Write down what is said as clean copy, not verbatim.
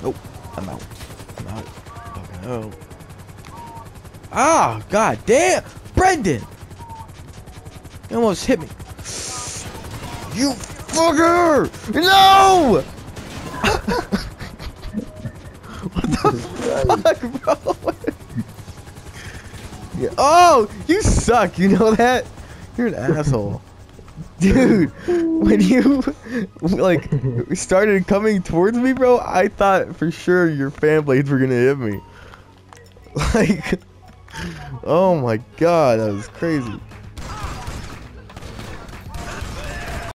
Oh, I'm out. I'm out. Fucking hell. Ah, god damn! Brendan! You almost hit me. You fucker! No! What the fuck, bro? Yeah. Oh, you suck. You know that? You're an asshole. Dude, when you like started coming towards me, bro, I thought for sure your fan blades were gonna hit me. Like, oh my god, that was crazy.